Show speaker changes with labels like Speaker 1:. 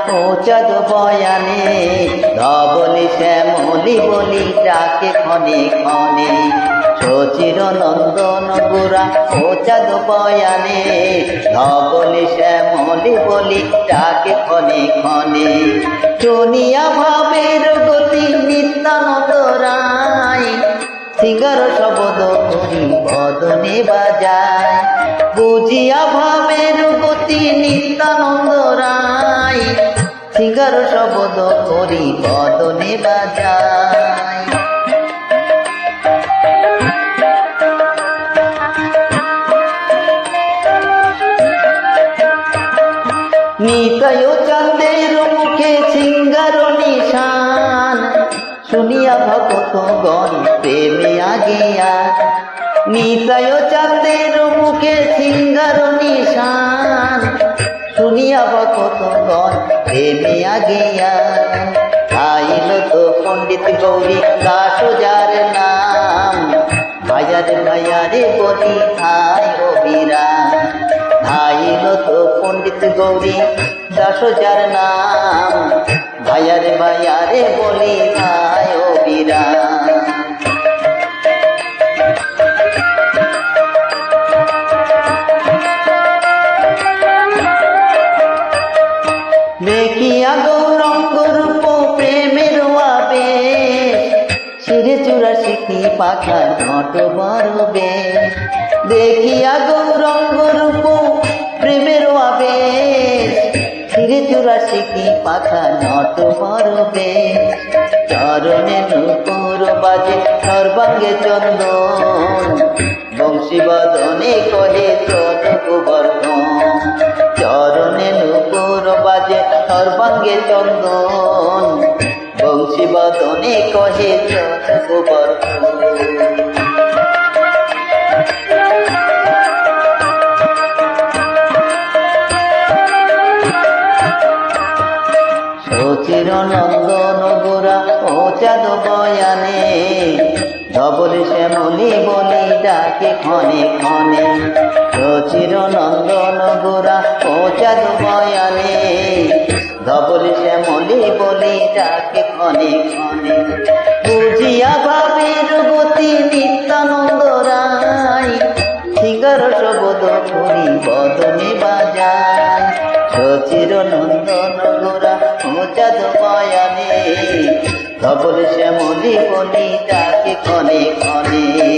Speaker 1: ও চাঁদ বয়ানে ধবলি শ্যামলি বলি ডাকে ক্ষণে ক্ষণে সচির নন্দন গোরা ও চাঁদ বয়ানে ধবলি শ্যামলি বলি ডাকে ক্ষণে ক্ষণে শুনিয়া ভাবের গতি নিত্যানন্দ রায় সিঙ্গার শব্দ করি বদনে বাজায় বুঝিয়া ভাবের গতি নিত্যানন্দ রায় সিঙ্গার শব্দ করি বদনে বাজায় নিতাই চাঁদের মুখে সিঙ্গার নিশান শুনিয়া ভক্ত গণ প্রেমে আগিয়া নিতাই চাঁদের মুখে সিঙ্গার নিশান শুনিয়া ভক্ত গণ প্রেমে আগিয়া আইল তো পণ্ডিত গৌরী দাস যার নাম ভাইয়ারে ভাইয়ারে বলি ভাই অবিরাম আইল তো পণ্ডিত গৌরী দাস যার নাম ভাইয়ারে ভাইয়ারে বলি ভাই অবিরাম দেখিয়া গৌরঙ্গ রূপ প্রেমের আবেশ শিরে চুরাশি কি পাখা নট বরবে দেখিয়া গৌরঙ্গ রূপ প্রেমের আবেশ শিরে চুরাশি কি পাখা নট বরবে চরণে নূপুর বাজে সর্বাঙ্গে চন্দন বংশী বদনে কহে চোদ গোবর্ধন চরণে নূপুর বাজে সর্বাঙ্গে চন্দন বংশী বদনে কহে চোদ গোবর্ধন সচির নন্দন গোরা ও চাঁদ বয়ানে ধবলি শ্যামলি বলি ডাকে ক্ষণে ক্ষণে সচির নন্দন গোরা ও চাঁদ বয়ানে ধবলি শ্যামলি বলি ডাকে ক্ষণে ক্ষণে বুঝিয়া ভাবের গতি নিত্যানন্দ রায় সিঙ্গার শব্দ করি বদনে বাজায় সচির নন্দন গোরা ও চাঁদ বয়ানে ধবলি শ্যামলি বলি ডাকে ক্ষণে ক্ষণে